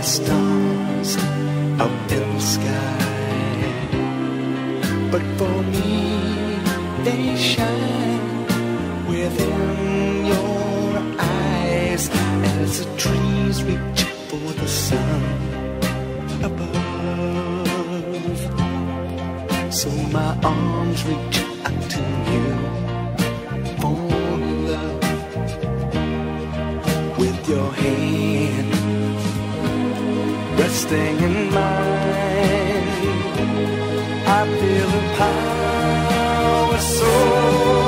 stars up in the sky, but for me they shine within your eyes as the trees reach for the sun above. So my arms reach out to you for love. With your hand resting in mine, I feel the power so